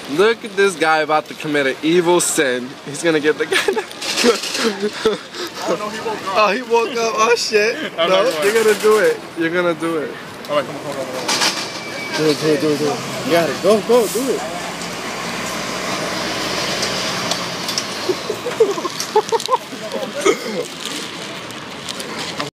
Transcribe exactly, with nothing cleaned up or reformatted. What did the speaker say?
Look at this guy about to commit an evil sin. He's gonna get the guy. Oh no, he woke up. Oh, he woke up. Oh shit. I'm No, not you're gonna do it. You're gonna do it. Alright, come on, come on, come on. Do it, do it, do it, do it. You got it. Go, go, do it.